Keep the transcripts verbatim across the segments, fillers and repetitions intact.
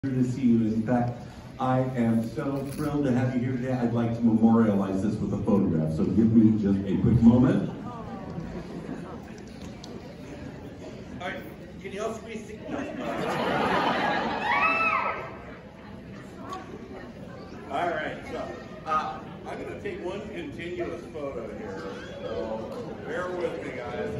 To see you. In fact, I am so thrilled to have you here today. I'd like to memorialize this with a photograph, so give me just a quick moment. All right, can you all squeeze six? All right, so uh, I'm going to take one continuous photo here, so bear with me, guys.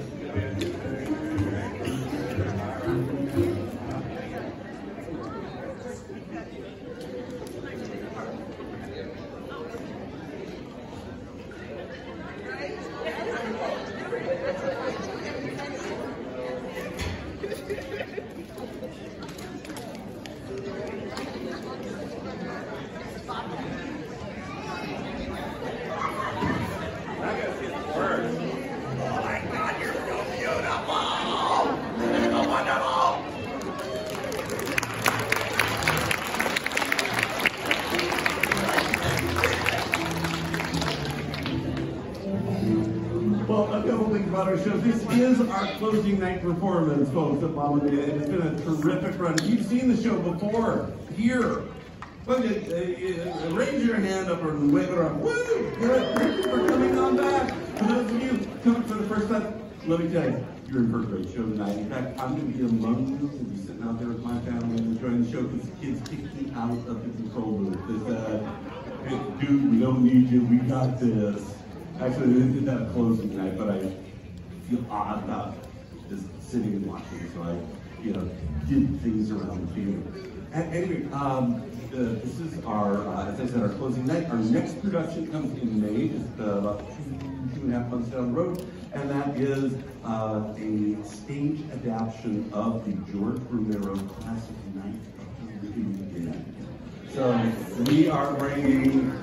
Well, a couple things about our show. This is our closing night performance, folks, at Mamma Mia, and it's been a terrific run. If you've seen the show before, here, well, uh, uh, raise your hand up or wave it around. Woo! Good. Thank you for coming on back. For those of you coming for the first time, let me tell you, you're in for a great show tonight. In fact, I'm going to be among you and be sitting out there with my family and enjoying the show because the kids kicked me out of the control booth. They said, hey, dude, we don't need you. We got this. Actually, they did that closing night, but I feel odd about just sitting and watching, so I, you know, did things around the theater. Anyway, um, uh, this is our, uh, as I said, our closing night. Our next production comes in May. It's uh, about two, two and a half months down the road, and that is uh, a stage adaptation of the George Romero classic Night of the Living Dead. So we are bringing,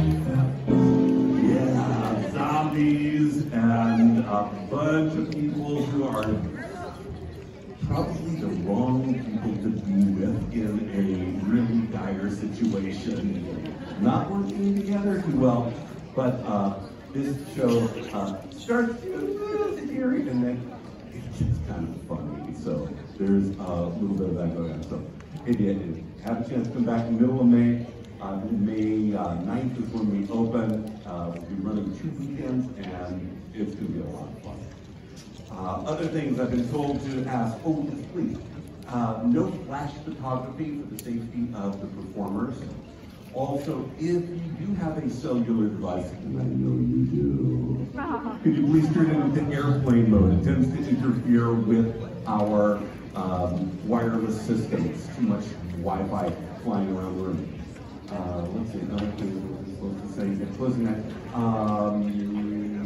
yeah, zombies and a bunch of people who are probably the wrong people to be with in a really dire situation. Not working together too well, but uh, this show uh, starts a little scary and then it's just kind of funny. So there's a little bit of that going on. So if you have a chance to come back in the middle of May, uh, May uh, ninth is when we open. Uh, we'll be running two weekends and it's going to be a lot of fun. Uh, other things I've been told to ask, oh, yes, please, uh, no flash photography for the safety of the performers. Also, if you do have a cellular device, and I know you do, could you please turn it into airplane mode? It tends to interfere with our um, wireless systems. Too much Wi-Fi flying around the room. Uh, let's see, another thing we're supposed to say, yeah, closing that. Um,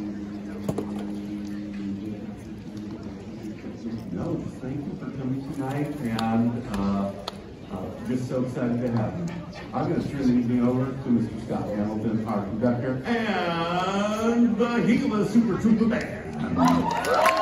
no, just thank you for coming tonight, and uh, uh, just so excited to have you. I'm going to turn the evening over to Mister Scott Hamilton, our conductor, and the Gila Super Trooper Band.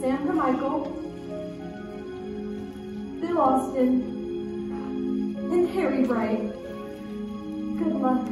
Sam Carmichael, Bill Austin, and Harry Bright. Good luck.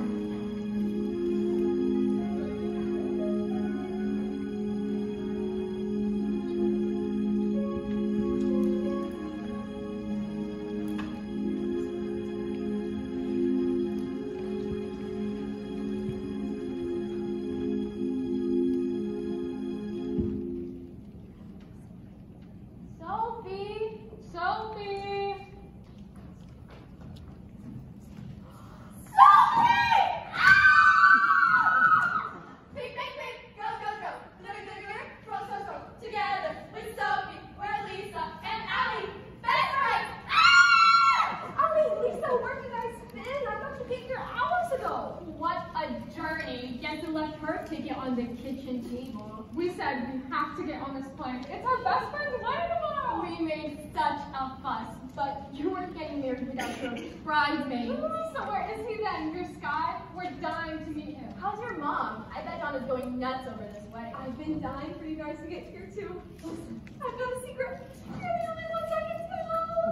I've been dying for you guys to get here too. Listen, I've got a secret. You're the only one second to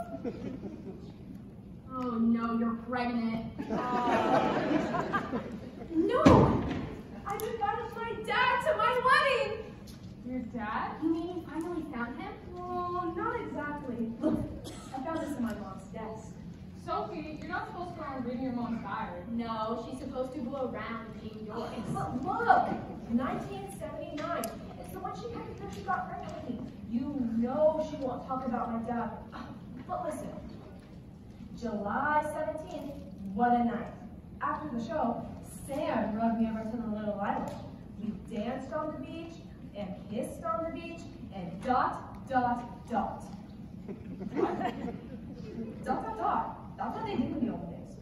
know. Oh no, you're pregnant. Uh, no! I've invited my dad to my wedding! Your dad? You mean you finally found him? Oh, not exactly. Look, I found this in my mom's desk. Sophie, you're not supposed to go around reading your mom's diary. No, she's supposed to go around reading yours. But look! nineteen seventy-nine. It's the one she had before she got pregnant with me. You know she won't talk about my dad. But listen, July seventeenth, what a night. After the show, Sam rubbed me over to the little island. We danced on the beach, and kissed on the beach, and dot, dot, dot. What? Dot, dot, dot. That's what they did in the old days.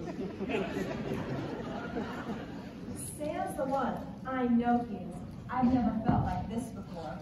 Sam's the one. I know he is. I've never felt like this before.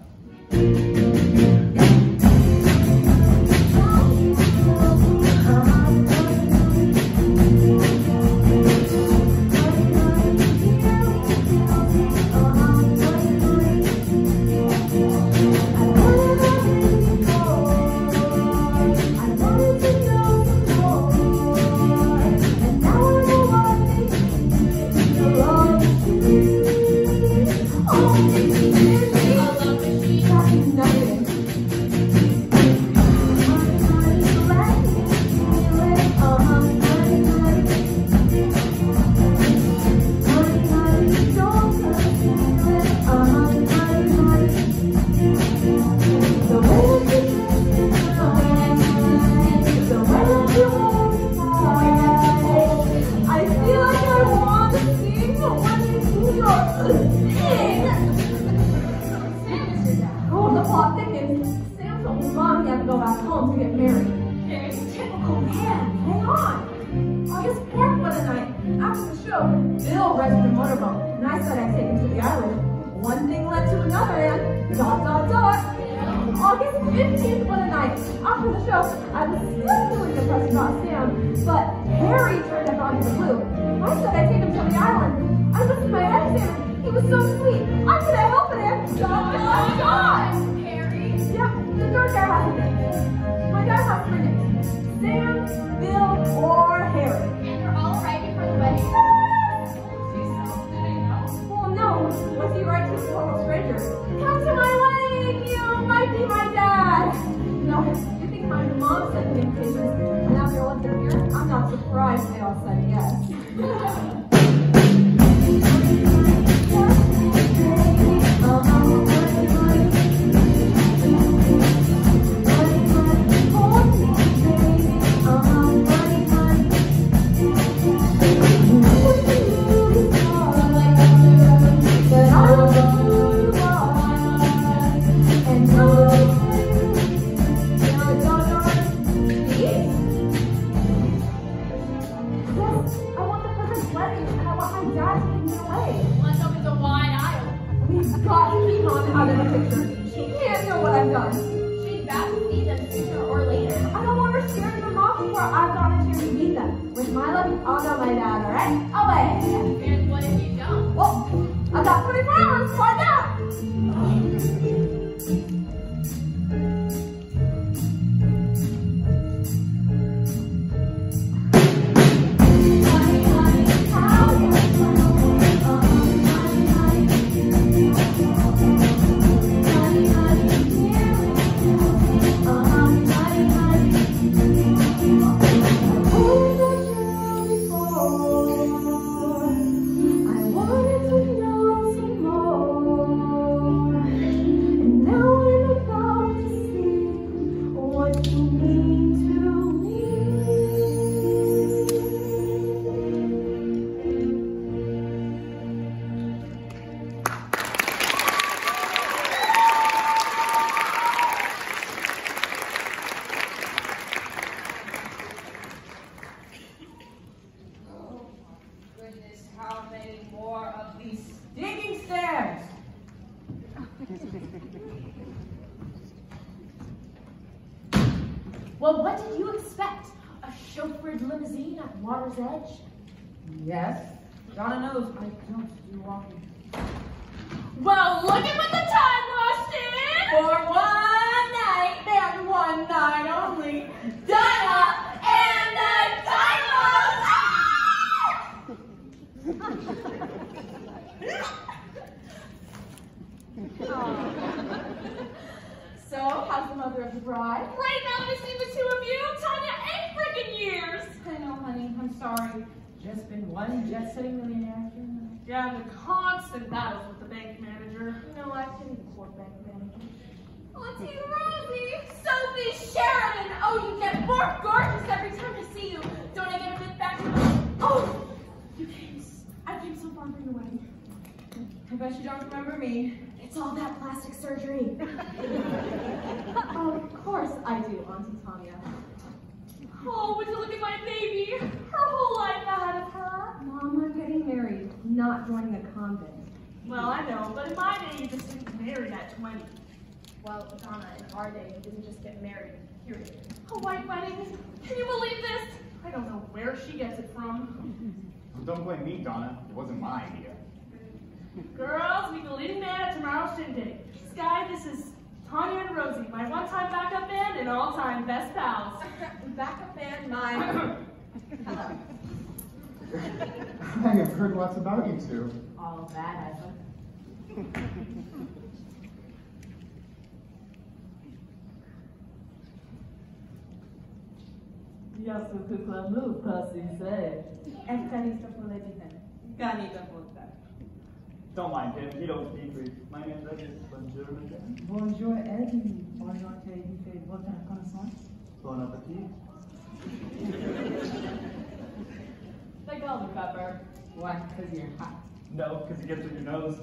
cares? Well, what did you expect? A chauffeured limousine at Water's Edge? Yes. Donna knows I don't do walking. Well, look at what the time lost in! For one night and one night only, Donna and the Dynamos! So, how's the mother of the bride? Right now, between the two of you, Tanya ain't freaking years! I know, honey. I'm sorry. Just been one jet-setting millionaire after another. Yeah, and the constant battles with the bank manager. No, I can poor bank manager. Auntie Rosie! Sophie Sheridan! Oh, you get more gorgeous every time I see you. Don't I get a bit back to my... Oh! You came... s- I came so far from the wedding. I bet you don't remember me. It's all that plastic surgery. Of course I do, Auntie Tanya. Oh, would you look at my baby? Her whole life ahead of her. Mom, I'm getting married, not joining a convent. Well, I know, but in my day, you just didn't get married at twenty. Well, Donna, in our day, you didn't just get married, period. A white wedding? Can you believe this? I don't know where she gets it from. Don't blame me, Donna. It wasn't my idea. Girls, meet the leading man at tomorrow's shindig. Sky, this is Tanya and Rosie, my one-time backup band and all-time best pals. Backup band, mine. Hello. I have heard lots about you two. All of that, has it? Yes, we could move, Percy said. Efkarista Poleditan. Ganita Volta. Don't mind him, he don't speak Greek. My name is Bonjour, madame. Bonjour, Eddie. Bonjour, Teddy. Fait votre connaissance. Bon appetit. The golden pepper. Why? Because you're hot. No, because he gets in your nose.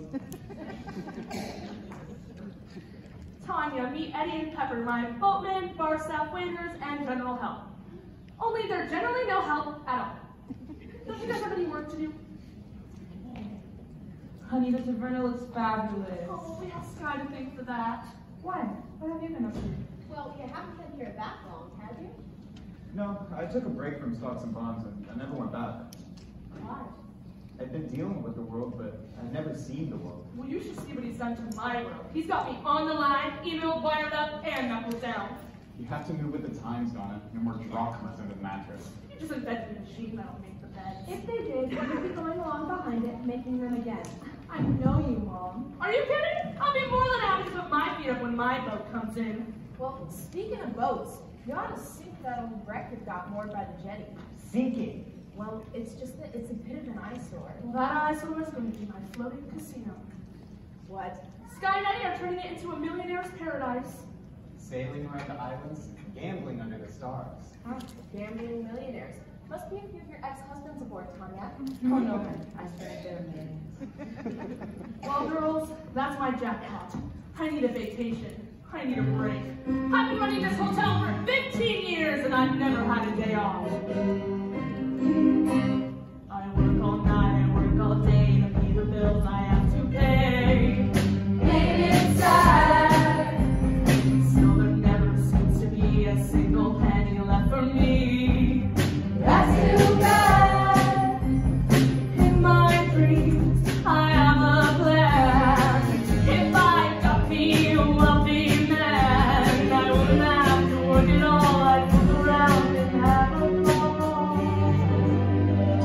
Tanya, meet Eddie and Pepper, my boatmen, bar staff waiters, and general help. Only they're generally no help at all. Don't you guys have any work to do? Honey, the taverna looks fabulous. Oh, we have Sky to thank for that. Why? What have you been up to? Well, you haven't been here that long, have you? No, I took a break from stocks and bonds and I never went back. Why? I've been dealing with the world, but I've never seen the world. Well, you should see what he's done to my world. He's got me on the line, email wired up, and knuckles down. You have to move with the times, Donna. No more drachmas under the mattress. You just invented a machine that'll make the bed. If they did, you'd be going along behind it, making them again. I know you, Mom. Are you kidding? I'll be more than happy to put my feet up when my boat comes in. Well, speaking of boats, you ought to sink that old wreck you've got moored by the jetty. Sinking. Well, it's just that it's a bit of an eyesore. Well, that eyesore is going to be my floating casino. What? Sky and Eddie are turning it into a millionaire's paradise. Sailing around the islands, gambling under the stars. Huh? Gambling millionaires. Must be a few of your ex-husbands aboard, Tanya. Oh no, honey. I swear they're millions. Well, girls, that's my jackpot. I need a vacation. I need a break. I've been running this hotel for fifteen years and I've never had a day off. I work all night, I work all day to pay the bills I have to pay. Pain inside. Still there never seems to be a single penny left for me. That's too bad. In my dreams, I have a plan. If I got me a wealthy man, I wouldn't have to work at all. I'd look around and have a ball.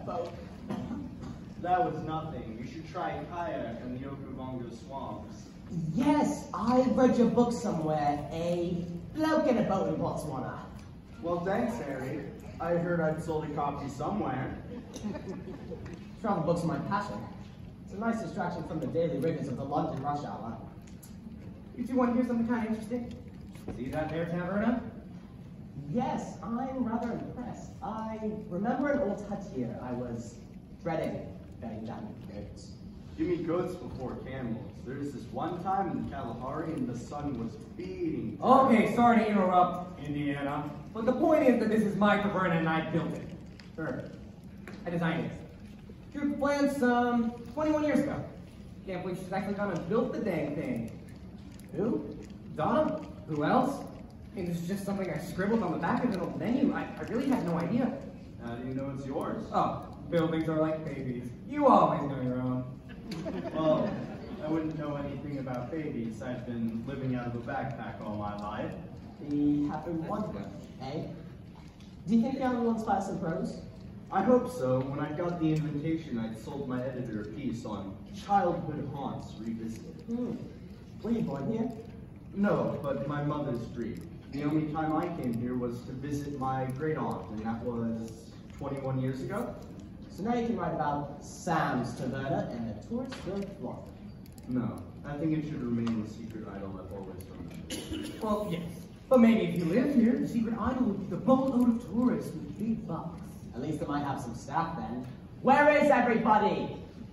boat. That was nothing. You should try kayak in the Okavango swamps. Yes, I read your book somewhere. A bloke in a boat in Botswana. Well, thanks, Harry. I heard I'd sold a copy somewhere. Travel books are my passion. It's a nice distraction from the daily rigors of the London rush hour. You two want to hear something kind of interesting? See that there, Taverna? Yes, I'm rather impressed. I remember an old hut here. I was dreading betting down goats. Give me goats before camels. There's this one time in Kalahari and the sun was beating. Okay, sorry to interrupt, Indiana. But the point is that this is my Taverna and I built it. Sure. I designed it. Drew the plans um, twenty-one years ago. Can't believe she's actually gone and built the dang thing. Who? Donna? Who else? I mean, this is just something I scribbled on the back of an old menu. I, I really had no idea. How do you know it's yours? Oh, buildings are like babies. You always know your own. Well, I wouldn't know anything about babies. I've been living out of a backpack all my life. The happy wonder, eh? Do you think the other one's class in prose? I hope so. When I got the invitation, I'd sold my editor a piece on childhood haunts revisited. Hmm. Were you born here? No, but my mother's dream. The only time I came here was to visit my great aunt, and that was twenty-one years ago. So now you can write about Sam's Taverna and the tourist-filled flock. No, I think it should remain the secret idol I've always remembered. Well, yes. But maybe if you lived here, the secret idol would be the boatload of tourists with big bucks. At least it might have some staff then. Where is everybody?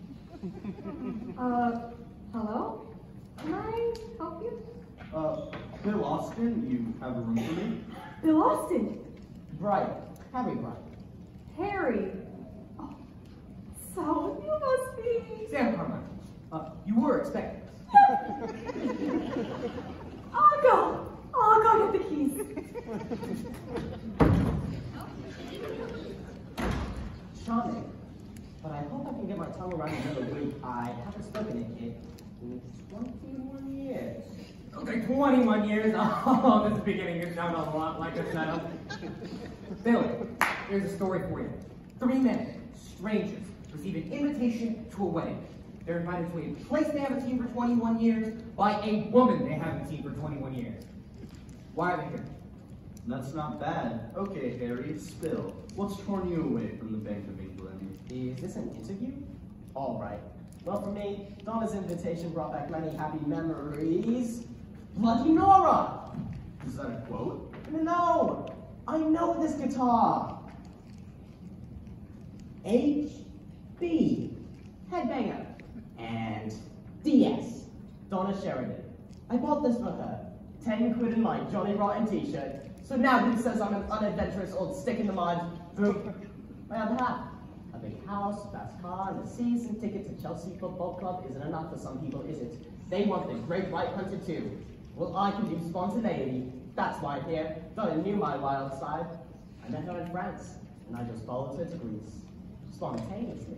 Uh, hello? Can I help you? Uh, Bill Austin, you have a room for me? Bill Austin. Bright. Harry Bright. Harry. Oh, so you must be... Sam Carmichael, uh, you were expecting us. I'll go. I'll go get the keys. Charming. But I hope I can get my tongue around another Greek. I haven't spoken it in twenty-one years. Okay, twenty-one years. Oh, this is beginning to sound a lot like a setup. Billy, here's a story for you. Three men, strangers, receive an invitation to a wedding. They're invited to a place they haven't seen for twenty-one years by a woman they haven't seen for twenty-one years. Why are they here? That's not bad. Okay, Harry, spill. What's torn you away from the Bank of England? Is this an interview? All right. Well, for me, Donna's invitation brought back many happy memories. Bloody Nora! Is that a quote? No! I know this guitar. H B Headbanger. And D S Donna Sheridan. I bought this for her. Ten quid in my Johnny Rotten t-shirt. So now he says I'm an unadventurous old stick in the mud. Boom. My other half. A big house, fast car, and a season ticket to Chelsea Football Club isn't enough for some people, is it? They want the Great White Hunter too. Well, I can do spontaneity. That's why I'm here. Donna knew my wild side. I met her in France, and I just followed her to Greece. Spontaneously.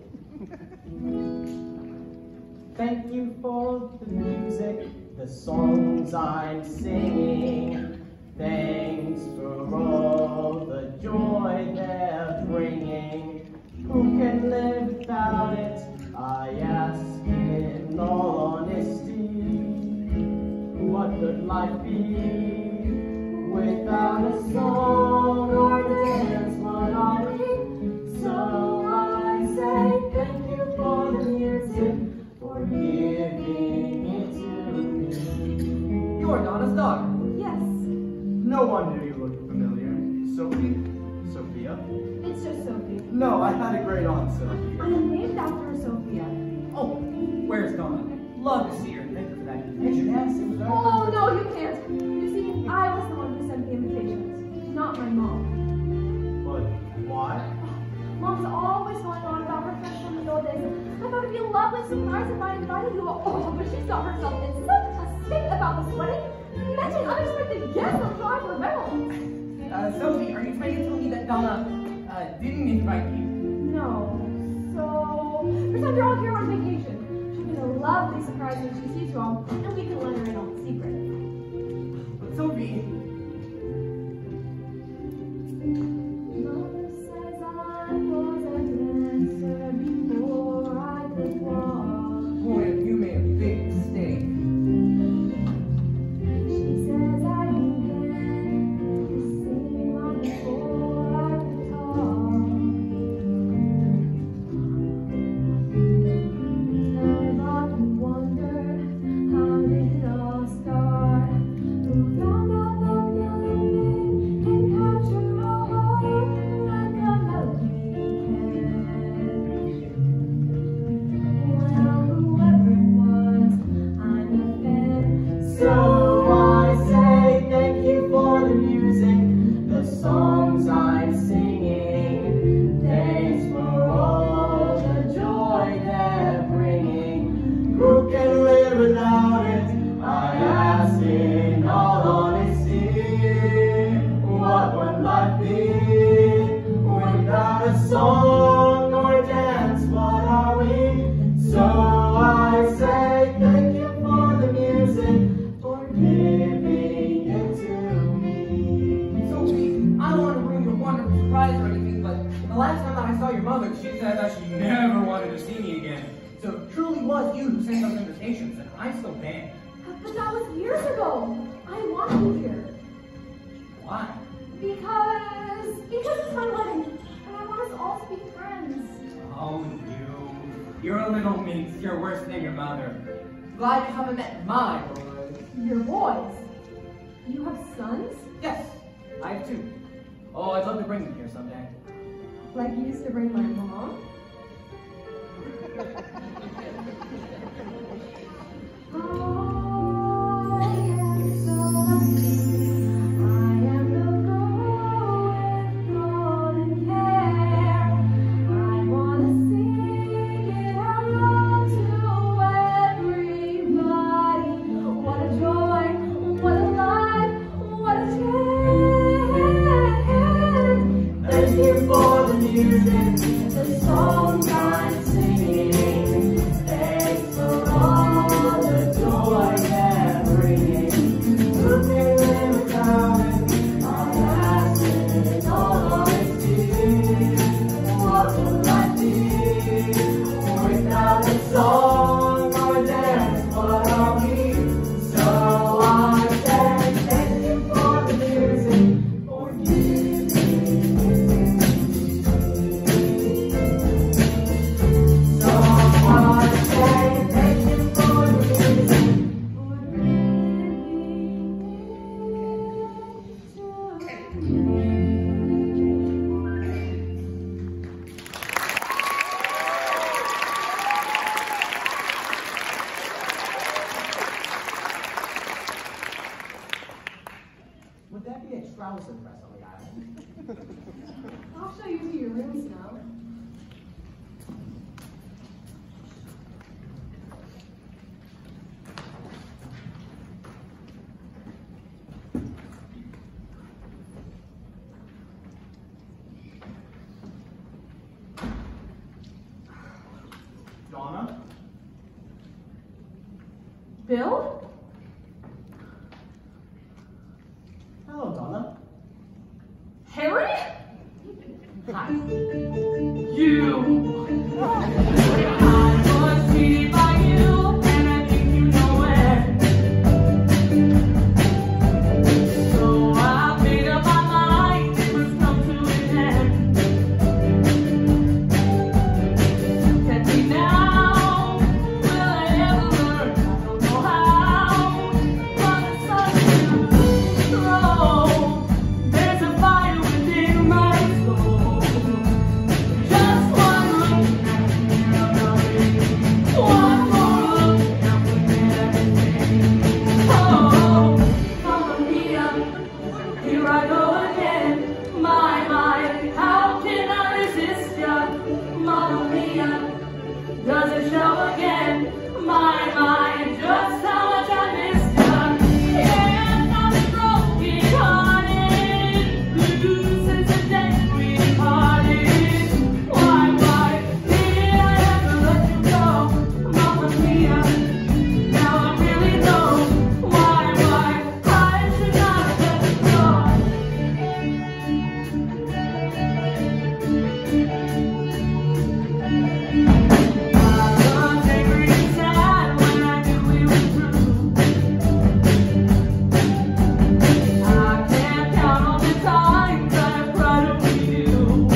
Thank you for the music, the songs I'm singing. Thanks for all the joy they're bringing. Who can live without it? I ask in all honesty. What could life be without a song or dance? What are we? So I say thank you for the music, for giving it to me. You are Donna's daughter. Yes. No wonder you look familiar. Sophie? Sophia? It's just Sophie. No, I had a great aunt, Sophia. I am named after Sophia. Oh, where's Donna? Love to see her. Thank you for that invitation. Yes, it was our Oh, no, you can't. You see, I was the one who sent the invitations, not my mom. But why? Mom's always going on about her friends from the old days. I thought it'd be a lovely surprise if I invited you all. Oh, but she saw herself in such a state about this wedding. Mentioning unexpected guests on driver Reynolds. Uh, Sophie, are you trying to tell me that Donna uh, didn't invite you? No. So, pretend you're all here on vacation. She'll get a lovely surprise when she sees you all, and we can let her in on the secret. But Sophie... Mother says I was a dancer. that she never wanted to see me again. So it truly was you who sent those invitations, and I'm still banned. But that was years ago. I want you here. Why? Because... Because it's my wedding. And I want us all to be friends. Oh, you. You're a little minx. You're worse than your mother. Glad you haven't met my boys. Your boys? You have sons? Yes, I have two. Oh, I'd love to bring them here someday. Like you used to bring my mom? Oh, I am so lucky. I am the girl with golden hair. I wanna sing it out to everybody. What a joy, what a life, what a chance. Thank you for the music, the songs I'm singing. Thanks for all the joy they're bringing. Who can live without it? Our passion is all it is. What will I be without a song or a dance? What are we? So I say thank you for the music, for giving me. So I say thank you for the music, for giving me. Would there be a Straussen press on the island? I'll show you to your rooms now. Donna? Bill? Hello, Donna. Harry? Hi. You! I was cheated by you, and I think you know it. So I made up my mind, it must come to an end. Catch me now, will I ever learn? I don't know how, but it's something to throw. There's a fire within my soul. Just one look and you're going. One more look and forget everything. Oh, Mamma Mia, here I go again. My, my, how can I resist ya? Mamma Mia, does it show again? My, my, just how much I missed ya. Yes, I'm broken hearted. Blue since the day we parted. Why, why did I ever let you go? Mamma Mia, now I really know. Why, why I should not have let you go. I was angry and sad when I knew we were through. I can't count all the times I've cried over you.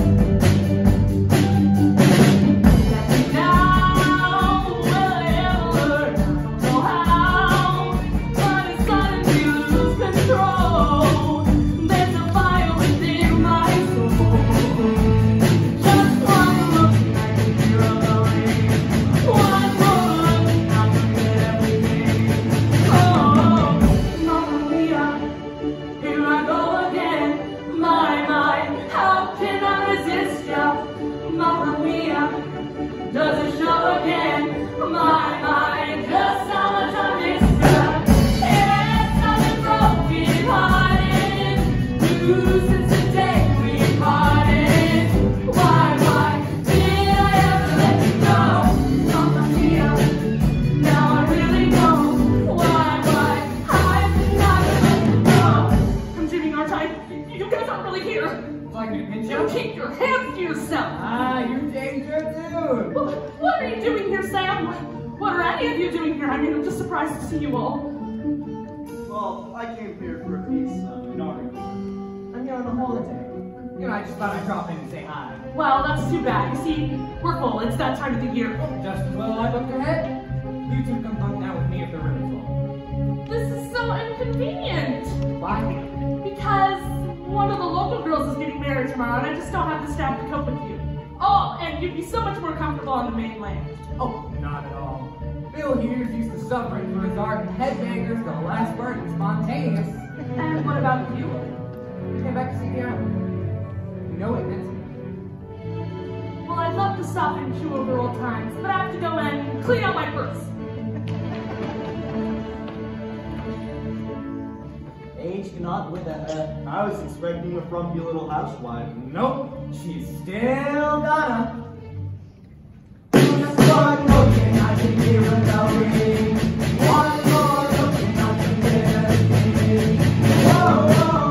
And now, will I ever learn? I don't know how, but I suddenly lose control. There's a fire within my soul. Just one look and you're going. One more look and I'll forget everything. Oh, Mamma Mia, here I go again. My, my, how can I resist ya? Mamma Mia, does it show again? My, my, just how much I missed ya. Yes, I've been broken hearted. Blue since the day we parted. Why, why did I ever let you go? Mamma Mia, now I really know. Why, why I should not have let you go. I'm Jimmy Nartine. You guys aren't really here. Would you like me to pinch You you? keep your hands to yourself. Ah, you're dangerous. afternoon. Well, what are you doing here, Sam? What are any of you doing here? I mean, I'm just surprised to see you all. Well, I came here for a piece of inaugural. I'm here on a holiday. You know, I just thought I'd drop in and say hi. Well, that's too bad. You see, we're full. It's that time of the year. Just as well I looked ahead. You two come bunk down with me if the room is full. This is so inconvenient. Why? Because one of the local girls is getting married tomorrow, and I just don't have the staff to cope with you. Oh, and you'd be so much more comfortable on the mainland. Oh, not at all. Bill here's used to suffering for his art, and headbangers, the last word, and spontaneous. And what about you? We came back to see the island. You know it, Nancy. Well, I'd love to stop and chew over old times, but I have to go and clean out my purse. Age cannot wither her. I was expecting a frumpy little housewife. Nope, she's still Donna. One more thing I can hear without ringing. One more looking I can hear. Whoa, whoa.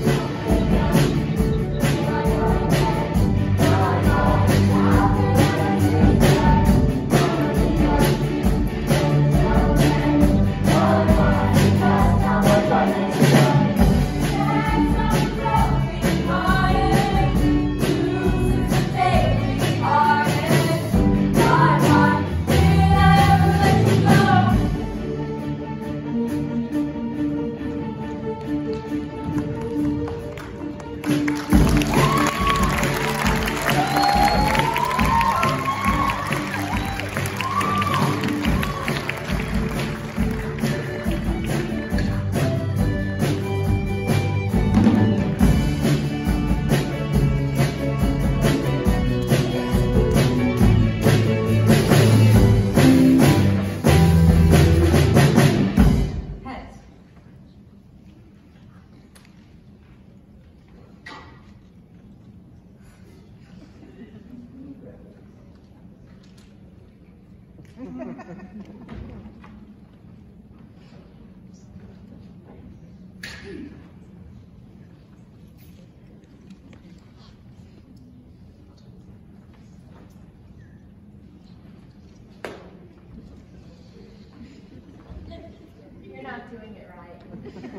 You're not doing it right.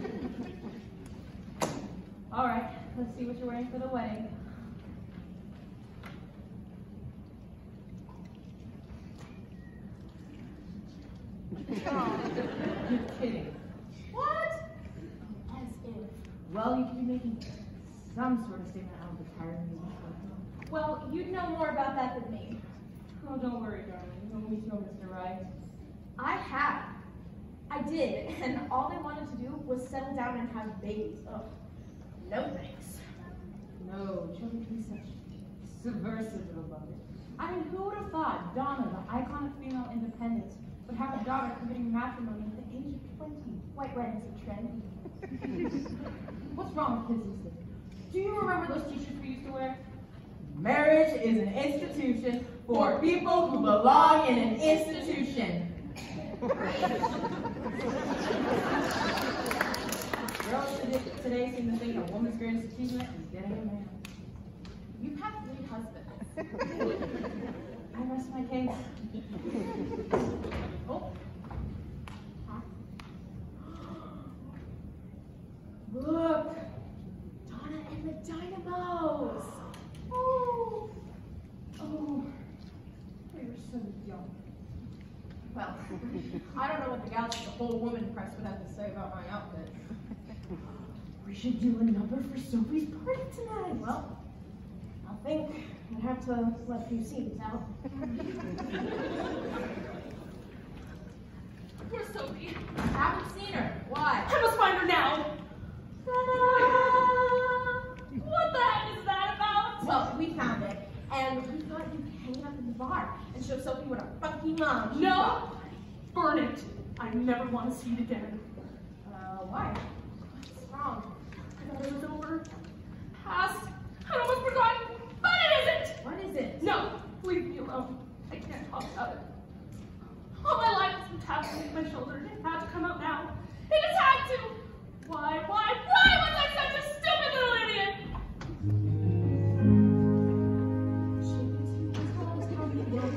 All right, let's see what you're wearing for the wedding. You're kidding. What? As if. Well, you could be making some sort of statement out of the tired music. Well, you'd know more about that than me. Oh, don't worry, darling. You don't need to know Mister Right. I have. I did, and all they wanted to do was settle down and have babies. Oh, no thanks. No, children can be such subversive of love. I mean, who would have thought Donna, the icon of female independence, would have a daughter committing matrimony at the age of twenty? White red is a trend. What's wrong with kids these days? Do you remember those t-shirts we used to wear? Marriage is an institution for people who belong in an institution. Girls today seem to think a woman's greatest achievement is getting a man. You've had three husbands. I rest my case. Oh. Huh? Look! Donna and the Dynamos! Oh! Oh, they were so young. Well, I don't know what the gals at the whole woman press would have to say about my outfit. We should do a number for Sophie's party tonight. Well, I think I'd have to let a few scenes out. Where's Sophie? I haven't seen her. Why? I must find her now. What the heck is that about? Well, we found it, and we thought you'd hang it up in the bar and show Sophie what a funky mom she No! got. Burn it. I never want to see it again. Uh, why? What's wrong? I thought it was over. Past. I'd almost forgotten. But it isn't! What is it? No, leave me alone. I can't talk about it. All my life has been tapping at my shoulder, and it had to come out now. It just had to! Why, why, why was I such a stupid little idiot? She thinks you just told us how we get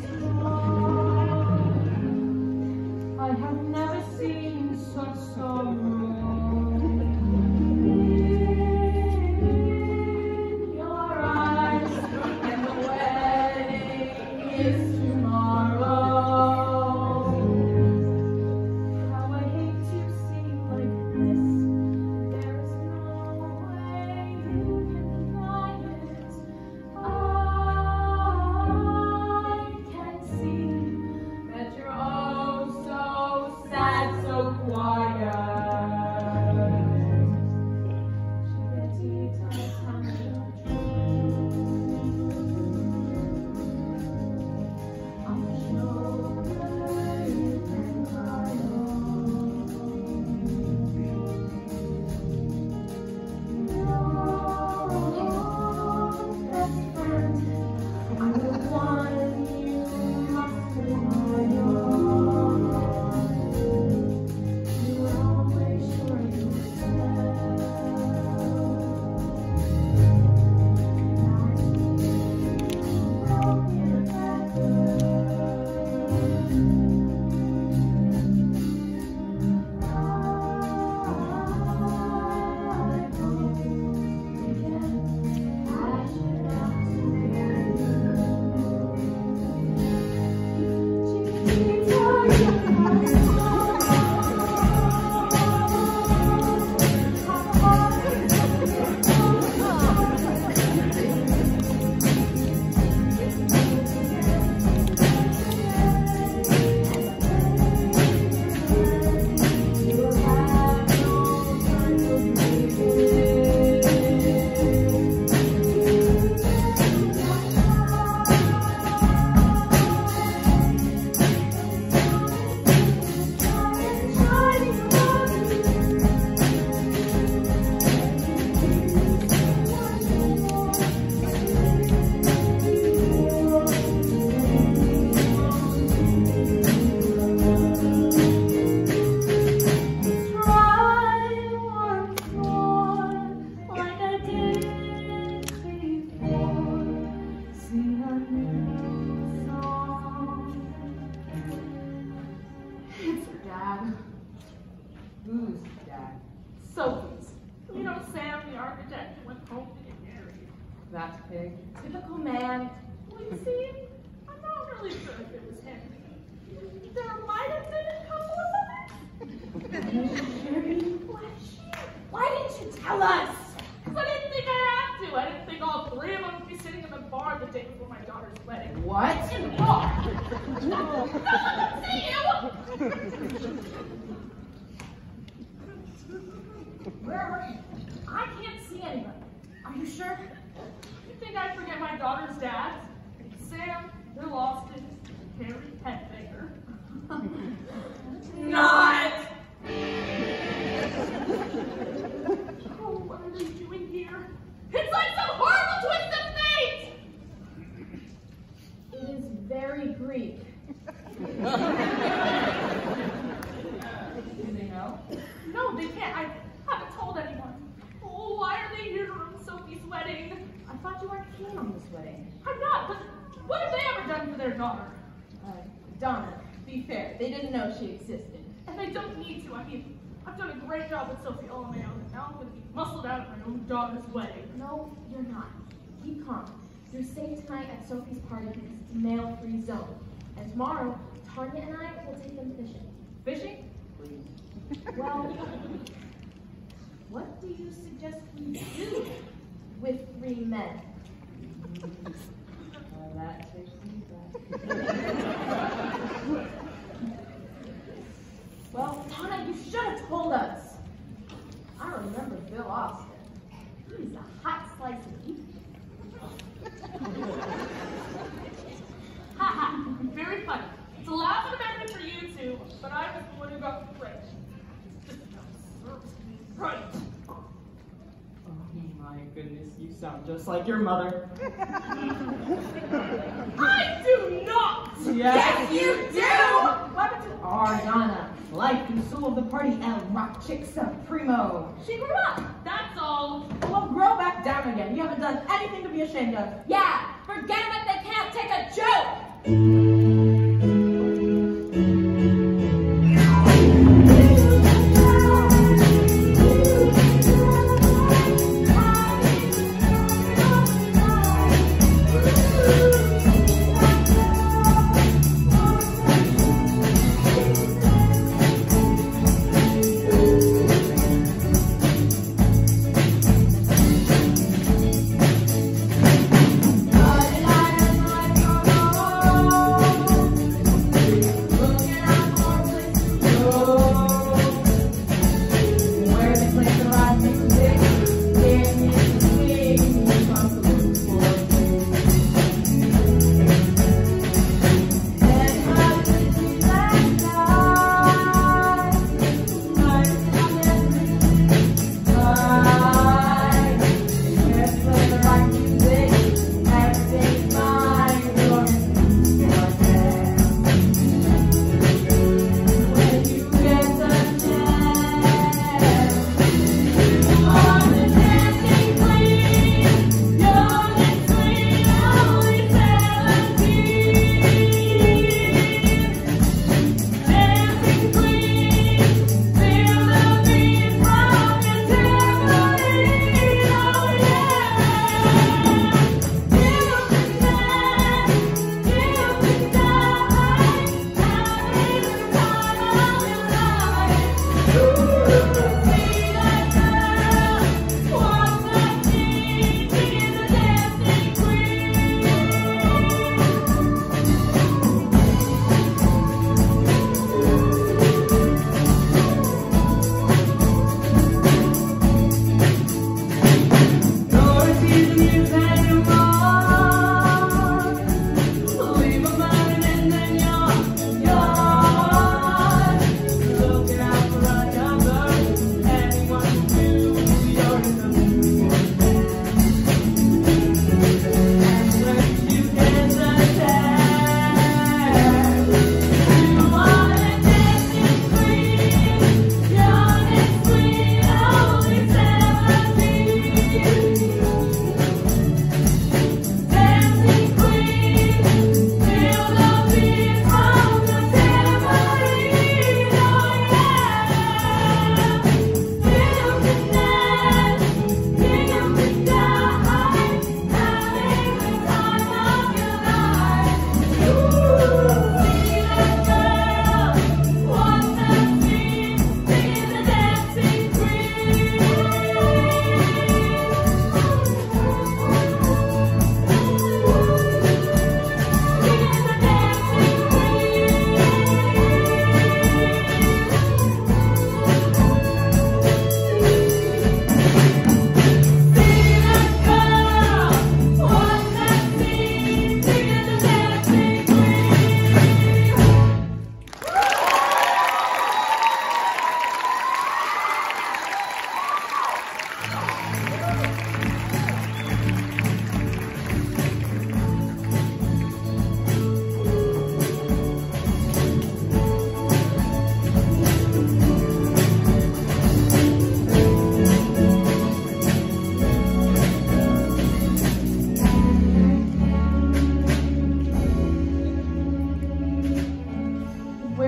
Sophie's. You know, Sam, the architect, went home to get married. That pig. Typical man. Well, you see, I'm not really sure if it was him. There might have been a couple of others. Why didn't you tell us? Because I didn't think I had to. I didn't think all three of them would be sitting in the bar the day before my daughter's wedding. What? In the bar. No, no, see you! Where are you? I can't see anybody. Are you sure? You think I'd forget my daughter's dad? Sam, they're lost in Harry Petfinger. Not! Oh, what are they doing here? It's like some horrible twist of fate! It is very Greek. Do they know? No, they can't. I haven't told anyone. Oh, why are they here to ruin Sophie's wedding? I thought you weren't keen on this wedding. I'm not, but what have they ever done for their daughter? Uh, Donna, be fair, they didn't know she existed. And they don't need to. I mean, I've done a great job with Sophie all on my own, and now I'm going to be muscled out at my own daughter's wedding. No, you're not. Keep calm. You're safe tonight at Sophie's party because it's a male-free zone. And tomorrow, Tanya and I will take them fishing. Fishing? Please. Well, what do you suggest we do with three men? Uh, that takes me back. Well, Donna, you should have told us. I remember Bill Austin. He's a hot slice of meat. Ha ha, very funny. It's a laugh and a memory for you two, but I was the one who got the break. Just serves me right. Oh my goodness, you sound just like your mother. I do not! Yes, you do! What happened to our Donna? Life and soul of the party, El Rock Chick Supremo. She grew up, that's all. Well, grow back down again. You haven't done anything to be ashamed of. Yeah, forget that they can't take a joke! Oh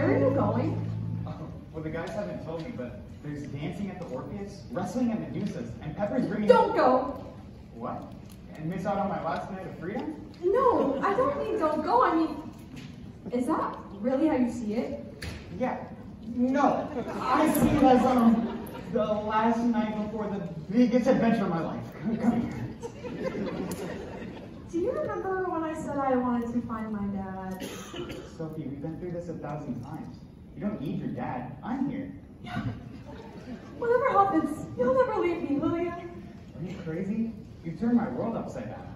Where are you going? Oh, well, the guys haven't told me, but there's dancing at the Orpheus, wrestling at Medusa's, and Pepper's bringing... Don't go! What? And miss out on my last night of freedom? No, I don't mean don't go. I mean, is that really how you see it? Yeah. No. I see it as, um, the last night before the biggest adventure of my life. Come here. Do you remember when I said I wanted to find my dad? Sophie, we've been through this a thousand times. You don't need your dad. I'm here. Whatever happens, you'll never leave me, will you? Are you crazy? You turned my world upside down.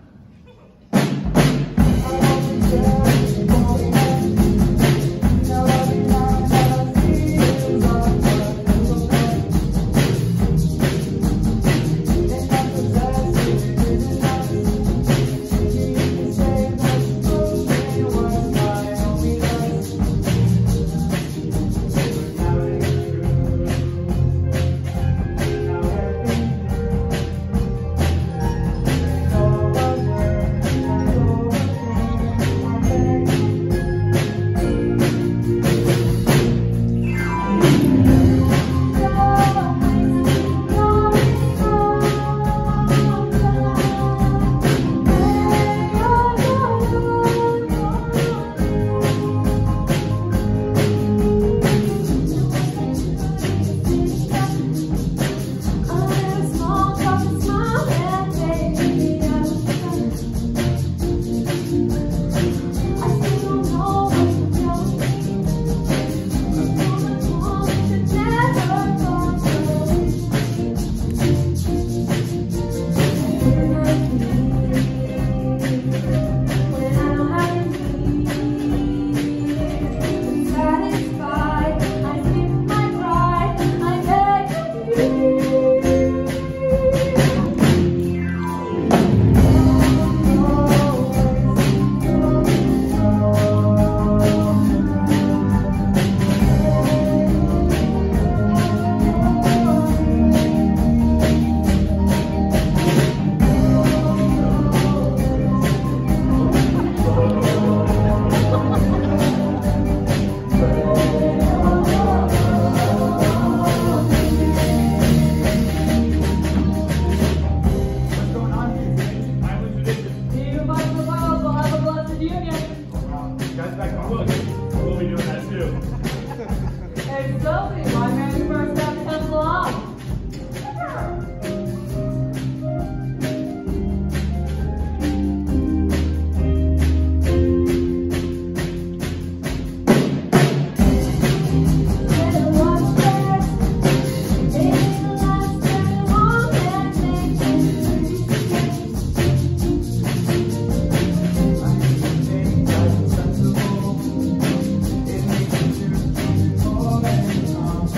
It makes you choose more than some.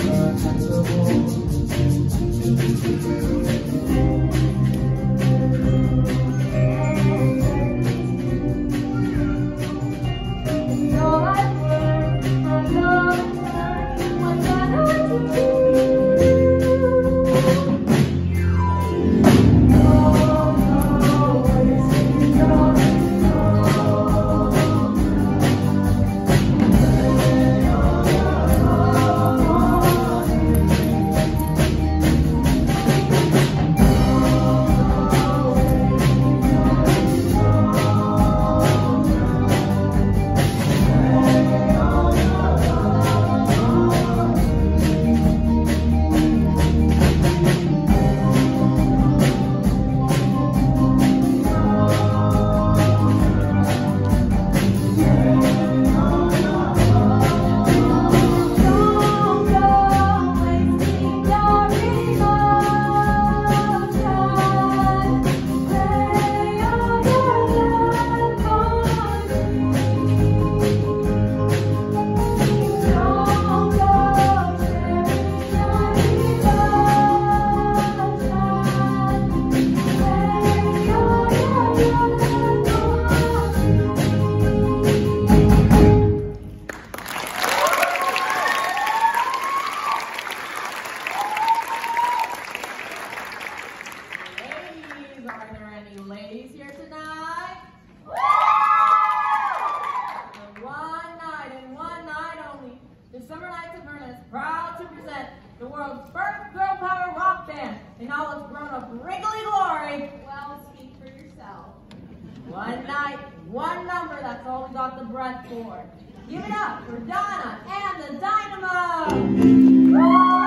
Summer Nights at Vernon is proud to present the world's first girl power rock band in all its grown-up wriggly glory. Well, speak for yourself. One night, one number, that's all we got the breath for. Give it up for Donna and the Dynamo!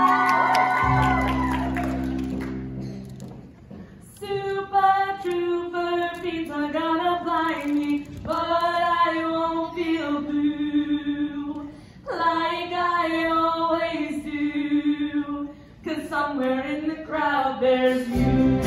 Super trooper dreams are gonna blind me, but I won't feel blue like I always do, 'cause somewhere in the crowd there's you.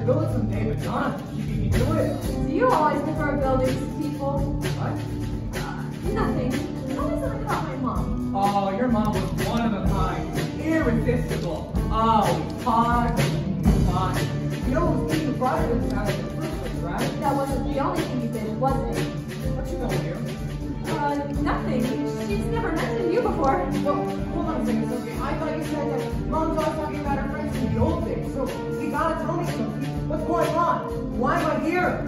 build it someday, but Donna, you beat me to it. Do you always prefer buildings to people? What? Uh, nothing. Tell me something about my mom. Oh, your mom was one of a kind. Irresistible. Oh, we talked, we talked. You know it was me who brought her to this house in the first place, right? That wasn't the only thing you did, was it? What you know here? Uh, nothing. She's never mentioned you before. Well, hold on a second, Sophie. I thought you said that Mom's always talking about her friends in the old days. So you gotta tell me, Sophie, what's going on? Why am I here?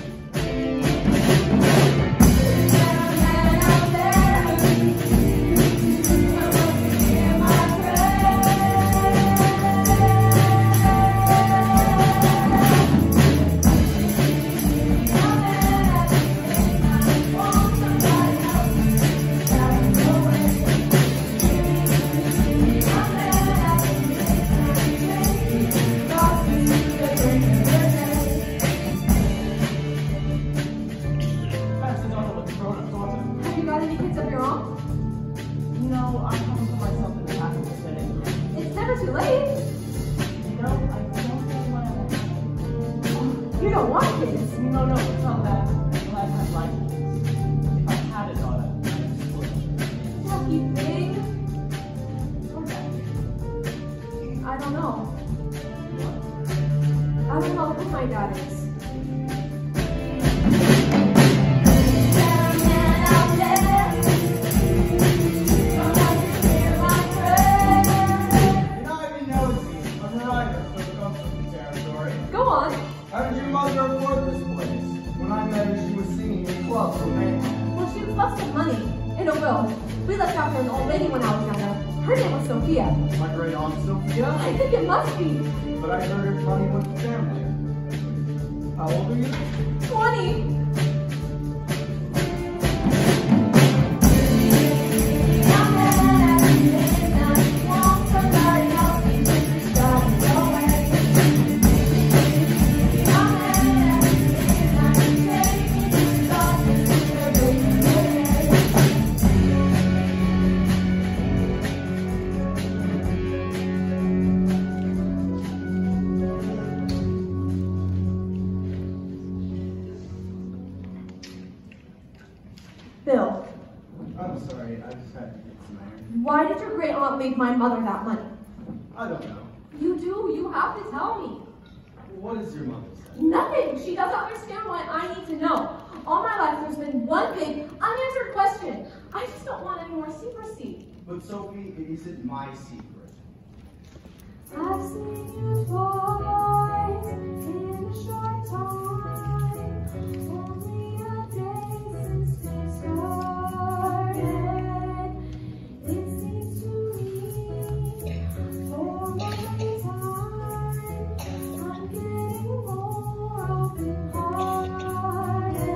Bill. I'm sorry, I just had to get some air. Why did your great aunt leave my mother that money? I don't know. You do. You have to tell me. What does your mother say? Nothing. She doesn't understand what I need to know. All my life there's been one big unanswered question. I just don't want any more secrecy. But Sophie, it isn't my secret. I've seen you twice in a short time. Only a day since we started. It seems to me for a long time I'm getting more open-hearted.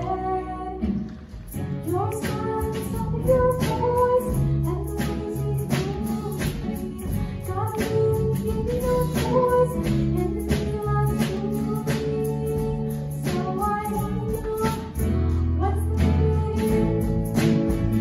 Your smile is something, your voice and the ways you do me. Got me giving your voice and the things I do. So I wonder what's the meaning.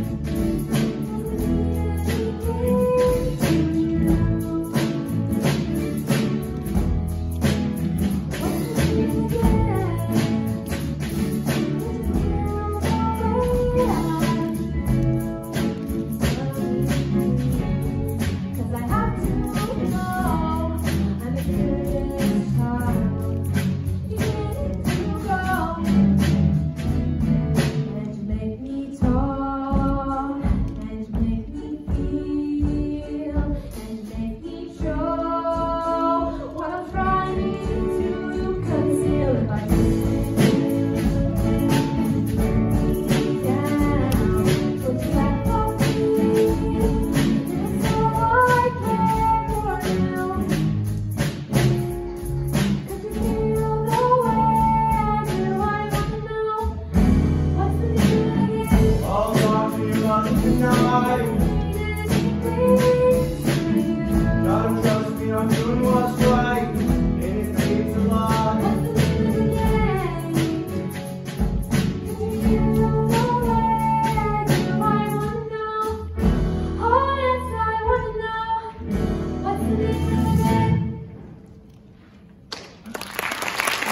Cause I have to know, I'm a curious child. You get to go, and you make me talk, and you make me feel, and you make me show what I'm trying to conceal. If I down, put you back on me. It's all I care for now. Cause you feel the way I do. I wanna know what's the meaning. Hold on to your love tonight. Gotta trust me, I'm doing what's right. And it takes a lot. What's the meaning? Cause you feel the way I do. I wanna know. Oh yes, I wanna know what's the meaning.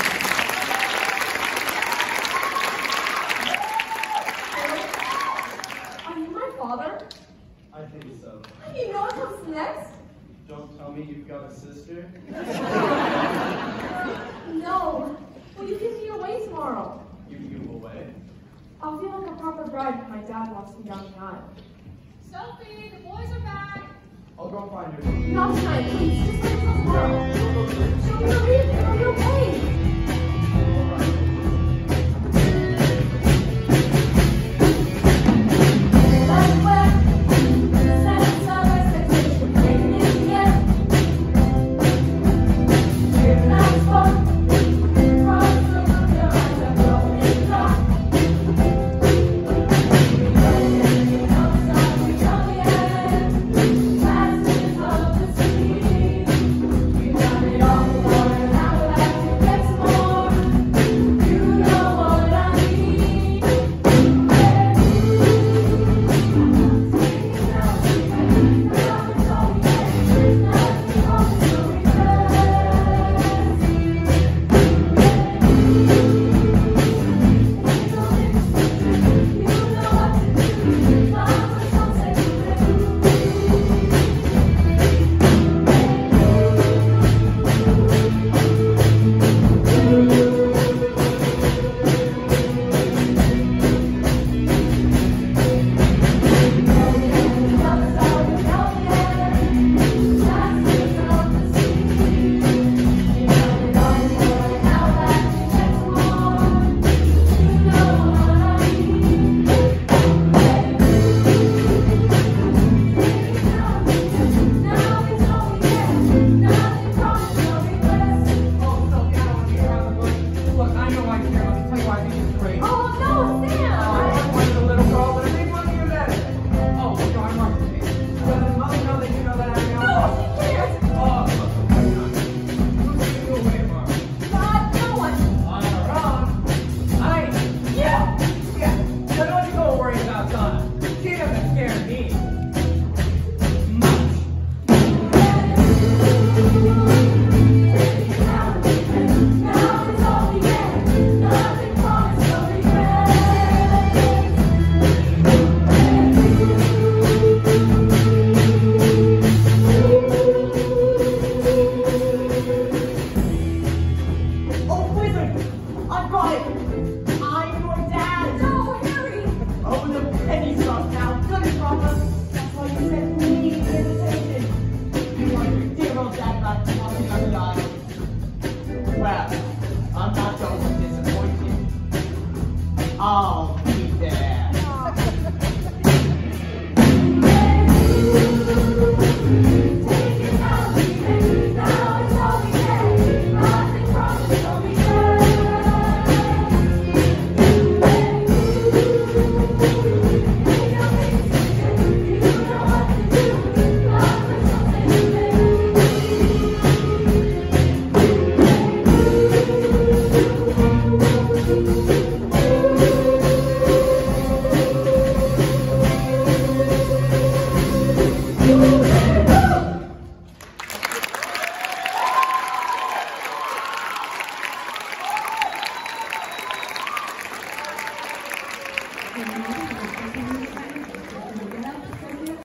I'll feel like a proper bride when my dad walks me down the aisle. Sophie, the boys are back. I'll go find her. Not tonight, please. Just wait until tomorrow. Show me a reason. Are you okay?